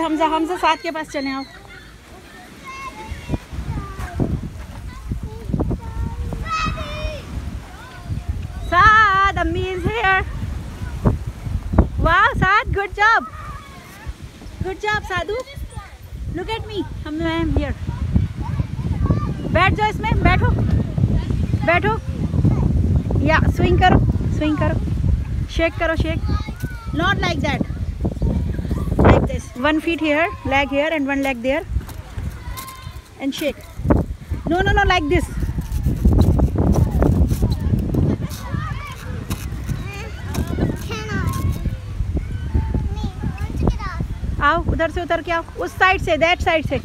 हमजा, हमजा साथ के पास चले आओ। Saad, Ammi is here. Wow, Saad, good job. Good job, Sadhu. Look at me. I am here. बैठ जाओ इसमें, बैठो, बैठो। या स्विंग करो, स्विंग करो, शेक करो, shake. Not like that. Like this. 1 foot here, leg here, and 1 leg there, and shake. No, no, no, like this. आओ, उधर से उतर के आओ, उस साइड से, दैट साइड से।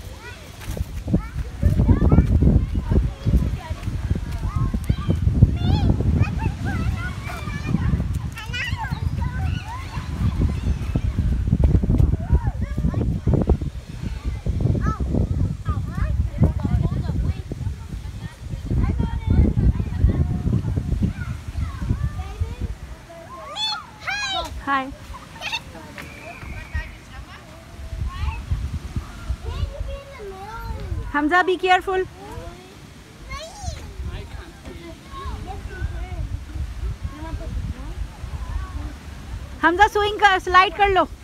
हाय। Hamza, be careful. Hamza, swing कर, slide कर लो।